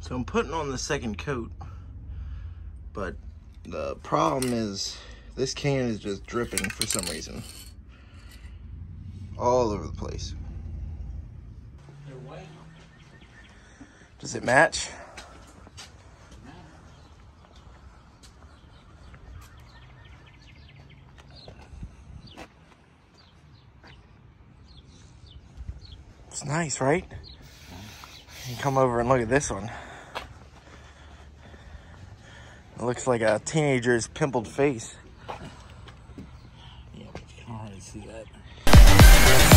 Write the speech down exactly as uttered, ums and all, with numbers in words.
So I'm putting on the second coat, but the problem is this can is just dripping for some reason. All over the place. They're white. Does it match? It's nice, right? You can come over and look at this one. It looks like a teenager's pimpled face. Yeah, but you can't hardly see that.